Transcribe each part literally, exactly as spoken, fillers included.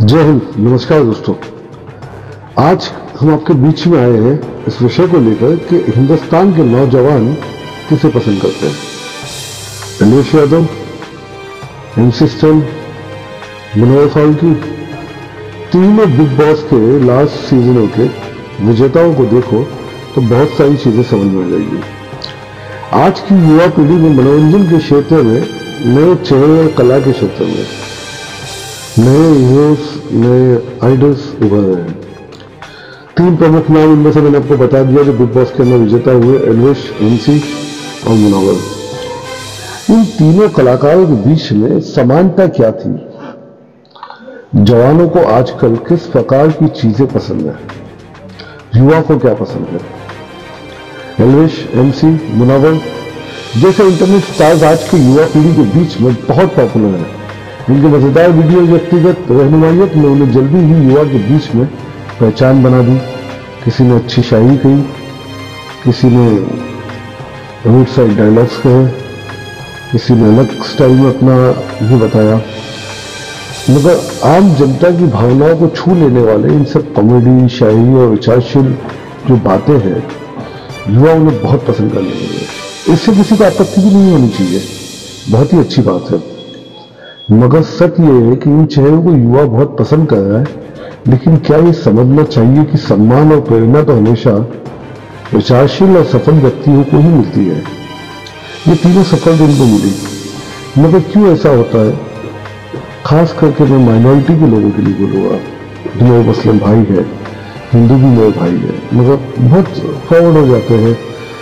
जय हिंद। नमस्कार दोस्तों, आज हम आपके बीच में आए हैं इस विषय को लेकर कि हिंदुस्तान के नौजवान किसे पसंद करते हैं। अखिलेश यादव, एमसी स्टैन, मनोहर फारूकी, तीनों बिग बॉस के लास्ट सीजनों के विजेताओं को देखो तो बहुत सारी चीजें समझ में आ जाएगी। आज की युवा पीढ़ी में मनोरंजन के क्षेत्र में, नए चेहरे और कला के क्षेत्र में नए हीरोज, नए आइडल्स उभर रहे हैं। तीन प्रमुख नाम इनमें से मैंने आपको बता दिया जो बिग बॉस के अंदर विजेता हुए, अखिलेश, एमसी और मुनावर। इन तीनों कलाकारों के बीच में समानता क्या थी? जवानों को आजकल किस प्रकार की चीजें पसंद है, युवा को क्या पसंद है? अखिलेश, एमसी, मुनावर जैसे इंटरनेट स्टार्स आज की युवा पीढ़ी के बीच में बहुत पॉपुलर है। इनके मजेदार वीडियो व्यक्तिगत रहनुमाइयत में उन्हें जल्दी ही युवा के बीच में पहचान बना दी। किसी ने अच्छी शायरी कही, किसी ने रोड साइड डायलॉग्स कहे, किसी ने अलग स्टाइल में अपना ये बताया। मगर आम जनता की भावनाओं को छू लेने वाले इन सब कॉमेडी, शायरी और विचारशील जो बातें हैं, युवा उन्हें बहुत पसंद करने लगे। इससे किसी को आपत्ति भी नहीं होनी चाहिए, बहुत ही अच्छी बात है। मगर सच ये है कि इन चेहरों को युवा बहुत पसंद कर रहा है, लेकिन क्या ये समझना चाहिए कि सम्मान और प्रेरणा तो हमेशा विचारशील और सफल व्यक्तियों को ही मिलती है। ये तीनों सफल इनको मिली, मगर क्यों ऐसा होता है? खास करके मैं माइनॉरिटी के लोगों के लिए बोलूँगा। मेरे मुस्लिम भाई है, हिंदू भी मेरे भाई है, मगर बहुत फॉरवर्ड हो जाते हैं।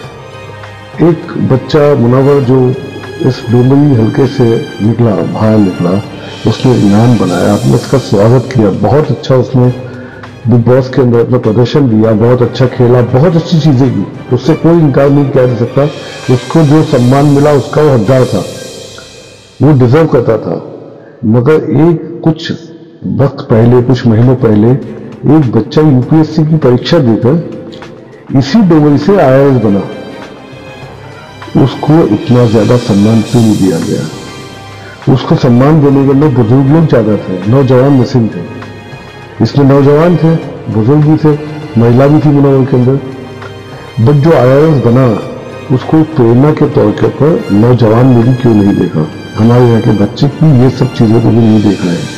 एक बच्चा मुनावर जो इस डोमरी हल्के से निकला, बाहर निकला, उसने इनाम बनाया, आपने उसका स्वागत किया, बहुत अच्छा उसने बिग बॉस के अंदर अपना प्रदर्शन दिया, बहुत अच्छा खेला, बहुत अच्छी चीजें की, उससे कोई इनकार नहीं किया जा सकता। उसको जो सम्मान मिला उसका वो हकदार था, वो डिजर्व करता था। मगर एक कुछ वक्त पहले, कुछ महीनों पहले एक बच्चा यूपीएससी की परीक्षा देकर इसी डोमरी से आई ए एस बना। उसको इतना ज्यादा सम्मान क्यों नहीं दिया गया? उसको सम्मान देने के लिए बुजुर्ग लोग ज्यादा थे, नौजवान मिसिंग थे। इसमें नौजवान थे, बुजुर्ग भी थे, महिला भी थी मुनावर के अंदर। बट जो आई ए एस बना, उसको प्रेरणा के तौर के ऊपर नौजवान ने भी क्यों नहीं देखा? हमारे यहाँ के बच्चे की ये सब चीजों को भी नहीं देखा है।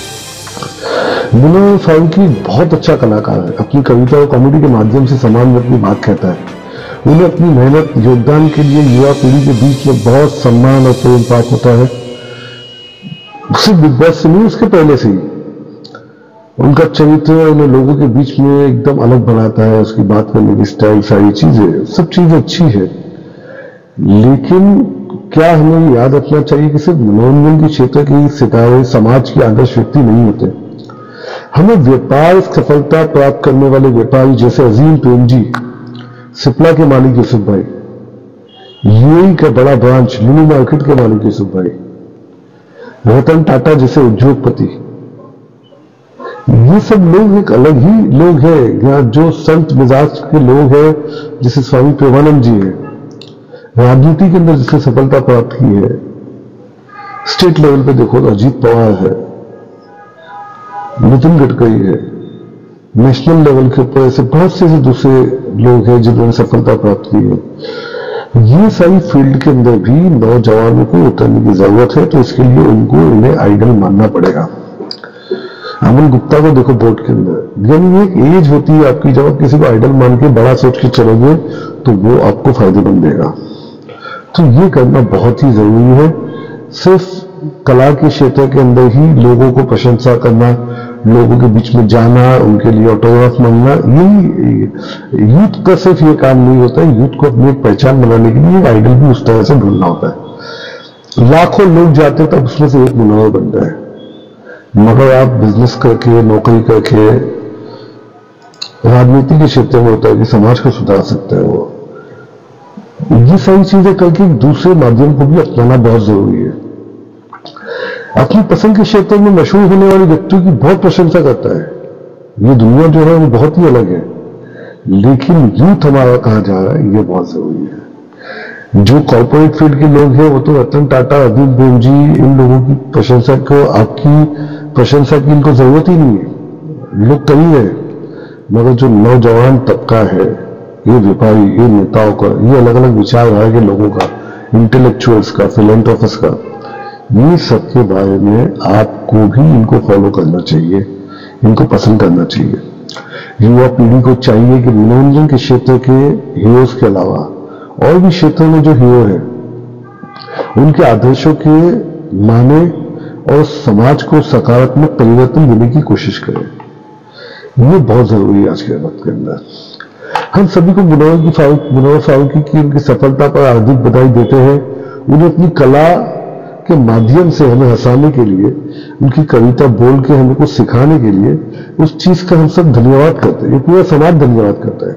मनोहर फारूकी बहुत अच्छा कलाकार है, अपनी कविता और कॉमेडी के माध्यम से समाज में अपनी बात कहता है। उन्हें अपनी मेहनत, योगदान के लिए युवा पीढ़ी के बीच में बहुत सम्मान और प्रेम प्राप्त होता है। सिर्फ बिग बॉस से नहीं, उसके पहले से ही उनका चरित्र उन्हें लोगों के बीच में एकदम अलग बनाता है। उसकी बात करने की स्टाइल, सारी चीजें, सब चीजें अच्छी है। लेकिन क्या हमें याद रखना चाहिए कि सिर्फ मनोरंजन के क्षेत्र के सितारे समाज के आदर्श व्यक्ति नहीं होते। हमें व्यापार सफलता प्राप्त करने वाले व्यापारी जैसे अजीम प्रेमजी, सिप्ला के मालिक यूसुफ भाई, यूएई का बड़ा ब्रांच लुलु मार्केट के मालिक यूसुफ भाई, रतन टाटा जैसे उद्योगपति, ये सब लोग एक अलग ही लोग हैं। यहाँ जो संत मिजाज के लोग हैं जैसे स्वामी प्रेमानंद जी है, राजनीति के अंदर जिसने सफलता प्राप्त की है, स्टेट लेवल पे देखो तो अजीत पवार है, नितिन गडकरी है, नेशनल लेवल के ऊपर ऐसे बहुत से दूसरे लोग हैं जिन्होंने सफलता प्राप्त की है। ये सारी फील्ड के अंदर भी नौजवानों को उतरने की जरूरत है, तो इसके लिए उनको इन्हें आइडल मानना पड़ेगा। अमन गुप्ता को देखो बोर्ड के अंदर, यानी एक एज होती है आपकी जब आप किसी को आइडल मान के बड़ा सोच के चलोगे तो वो आपको फायदेमंद देगा। तो ये करना बहुत ही जरूरी है। सिर्फ कला के क्षेत्र के अंदर ही लोगों को प्रशंसा करना, लोगों के बीच में जाना, उनके लिए ऑटोग्राफ मांगना, यही यूथ का सिर्फ ये काम नहीं होता है। यूथ को अपनी एक पहचान बनाने के लिए आइडल भी उस तरह से ढूंढना होता है। लाखों लोग जाते हैं तब उसमें से एक मुनावर बनता है। मगर आप बिजनेस करके, नौकरी करके, राजनीति के क्षेत्र में होता है कि समाज को सुधार सकता है वो, ये सारी चीजें करके दूसरे माध्यम को भी अपनाना बहुत जरूरी है। अपनी पसंद के क्षेत्र में मशहूर होने वाले व्यक्तियों की बहुत प्रशंसा करता है। ये दुनिया जो है वो बहुत ही अलग है, लेकिन यूथ हमारा कहाँ जा रहा है ये बहुत जरूरी है। जो कॉर्पोरेट फील्ड के लोग हैं वो तो रतन टाटा, अजीम प्रेमजी, इन लोगों की प्रशंसा को आपकी प्रशंसा की इनको जरूरत ही नहीं है, लोग कई हैं, मगर जो नौजवान तबका है, ये व्यापारी, ये नेताओं का, ये अलग अलग विचारधारा के लोगों का, इंटेलेक्चुअल्स का, फिलेंथ्रोपिस्ट का, ये सब के बारे में आपको भी इनको फॉलो करना चाहिए, इनको पसंद करना चाहिए। युवा पीढ़ी को चाहिए कि मनोरंजन के क्षेत्र के हीरोज के अलावा और भी क्षेत्रों में जो हीरो है उनके आदर्शों के माने और समाज को सकारात्मक परिवर्तन देने की कोशिश करें। ये बहुत जरूरी है आज के वक्त के अंदर। हम सभी को मुनव्वर की फारूक मुनव्वर फारूकी की उनकी सफलता पर हार्दिक बधाई देते हैं। उन्हें अपनी कला के माध्यम से हमें हंसाने के लिए, उनकी कविता बोल के हमें कुछ सिखाने के लिए उस चीज का हम सब धन्यवाद करते हैं, ये पूरा समाज धन्यवाद करता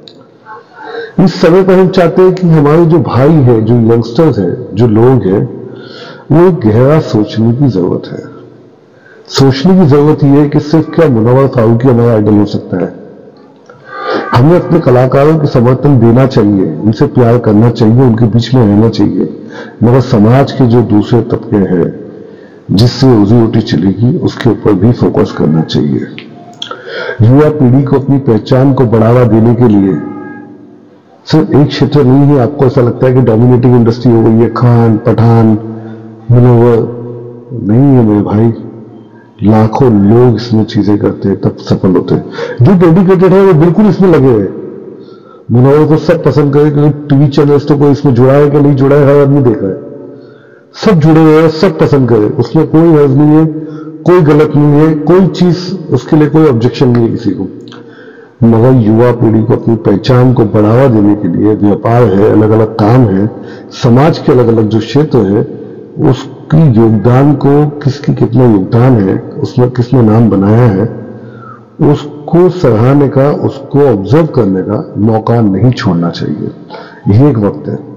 है। इस समय पर हम चाहते हैं कि हमारे जो भाई है, जो यंगस्टर्स हैं, जो लोग हैं, वो गहरा सोचने की जरूरत है। सोचने की जरूरत यह है कि सिर्फ क्या मुनव्वर फारूकी हमारा आइडल हो सकता है। हमें अपने कलाकारों के समर्थन देना चाहिए, उनसे प्यार करना चाहिए, उनके बीच में रहना चाहिए, मगर समाज के जो दूसरे तबके हैं जिससे रोजी रोटी चलेगी उसके ऊपर भी फोकस करना चाहिए। युवा पीढ़ी को अपनी पहचान को बढ़ावा देने के लिए सिर्फ एक क्षेत्र नहीं है। आपको ऐसा लगता है कि डोमिनेटिंग इंडस्ट्री हो गई है, खान, पठान, मुनव्वर, नहीं है मेरे भाई। लाखों लोग इसमें चीजें करते हैं तब सफल होते हैं। जो डेडिकेटेड है वो बिल्कुल इसमें लगे हुए। मुनव्वर को सब पसंद करे, क्योंकि टीवी चैनल्स तो कोई इसमें जुड़ा है कि नहीं जुड़ा है हर आदमी देख रहा है, सब जुड़े हुए हैं, सब पसंद करे, उसमें कोई हर्ज नहीं है, कोई गलत नहीं है, कोई चीज उसके लिए कोई ऑब्जेक्शन नहीं है किसी को। मगर युवा पीढ़ी को अपनी पहचान को बढ़ावा देने के लिए व्यापार है, अलग अलग काम है, समाज के अलग अलग जो क्षेत्र है उसकी योगदान को, किसकी कितना योगदान है, उसमें किसने नाम बनाया है, उसको सराहने का, उसको ऑब्जर्व करने का मौका नहीं छोड़ना चाहिए। यही एक वक्त है।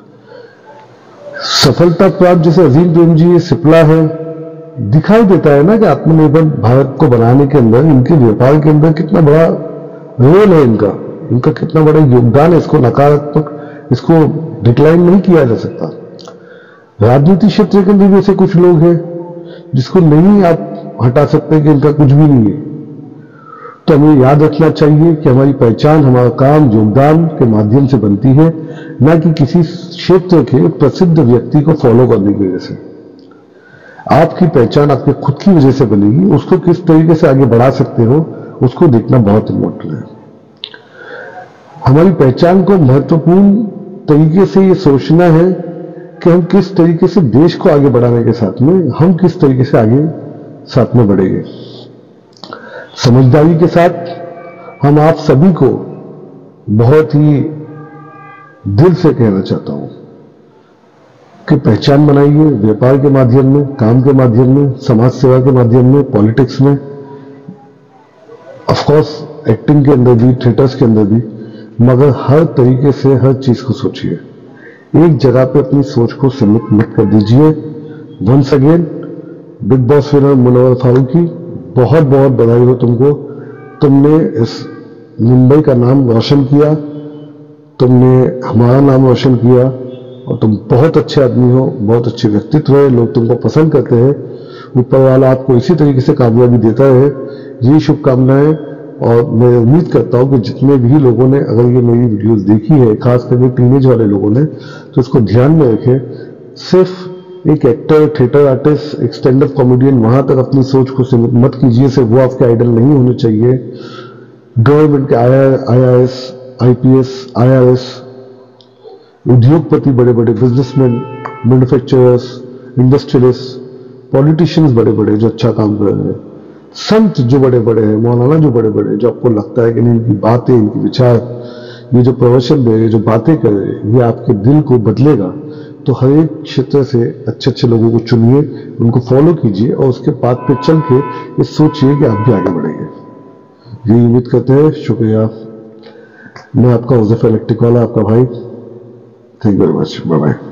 सफलता प्राप्त जैसे अजीम प्रेम जी ये सिपला है, दिखाई देता है ना कि आत्मनिर्भर भारत को बनाने के अंदर, इनके व्यापार के अंदर कितना बड़ा रोल है इनका, इनका कितना बड़ा योगदान है। इसको नकारात्मक, इसको डिक्लाइन नहीं किया जा सकता। राजनीति क्षेत्र के अंदर भी ऐसे कुछ लोग हैं जिसको नहीं आप हटा सकते कि इनका कुछ भी नहीं है। तो हमें याद रखना चाहिए कि हमारी पहचान, हमारा काम योगदान के माध्यम से बनती है, ना कि किसी क्षेत्र के प्रसिद्ध व्यक्ति को फॉलो करने की वजह से। आपकी पहचान आपके खुद की वजह से बनेगी, उसको किस तरीके से आगे बढ़ा सकते हो उसको देखना बहुत इम्पोर्टेंट है। हमारी पहचान को महत्वपूर्ण तरीके से ये सोचना है कि हम किस तरीके से देश को आगे बढ़ाने के साथ में हम किस तरीके से आगे साथ में बढ़ेंगे। समझदारी के साथ हम आप सभी को बहुत ही दिल से कहना चाहता हूं कि पहचान बनाइए व्यापार के माध्यम में, काम के माध्यम में, समाज सेवा के माध्यम में, पॉलिटिक्स में, ऑफ कोर्स एक्टिंग के अंदर भी, थिएटर्स के अंदर भी, मगर हर तरीके से हर चीज को सोचिए। एक जगह पे अपनी सोच को सीमित मत कर दीजिए। Once again Bigg Boss winner Munawar Faruqui, बहुत बहुत बधाई हो तुमको। तुमने इस मुंबई का नाम रोशन किया, तुमने हमारा नाम रोशन किया और तुम बहुत अच्छे आदमी हो, बहुत अच्छे व्यक्तित्व है, लोग तुमको पसंद करते हैं। ऊपर वाला आपको इसी तरीके से कामयाबी देता रहे, यही शुभकामनाएं। और मैं उम्मीद करता हूं कि जितने भी लोगों ने अगर ये मेरी वीडियोस देखी है, खास करके टीनेज वाले लोगों ने, तो इसको ध्यान में रखें। सिर्फ एक एक्टर, थिएटर आर्टिस्ट, एक स्टैंड अप कॉमेडियन, वहां तक अपनी सोच को सीमित मत कीजिए। सिर्फ वो आपके आइडल नहीं होने चाहिए। गवर्नमेंट के I A S, I P S, I R S, उद्योगपति, बड़े बड़े बिजनेसमैन, मैन्युफैक्चरर्स, इंडस्ट्रियलिस्ट, पॉलिटिशियंस बड़े बड़े जो अच्छा काम कर रहे हैं, संत जो बड़े बड़े हैं, मौलाना जो बड़े बड़े, जो आपको लगता है कि नहीं इनकी बातें, इनकी विचार, ये जो प्रवचन दे, जो बातें कर रहे हैं, ये आपके दिल को बदलेगा, तो हर एक क्षेत्र से अच्छे अच्छे लोगों को चुनिए, उनको फॉलो कीजिए और उसके पाथ पे चल के ये सोचिए कि आप भी आगे बढ़ेंगे। यही उम्मीद करते हैं। शुक्रिया। मैं आपका हुज़ैफा इलेक्ट्रिक वाला, आपका भाई। Thank you very much. Bye bye.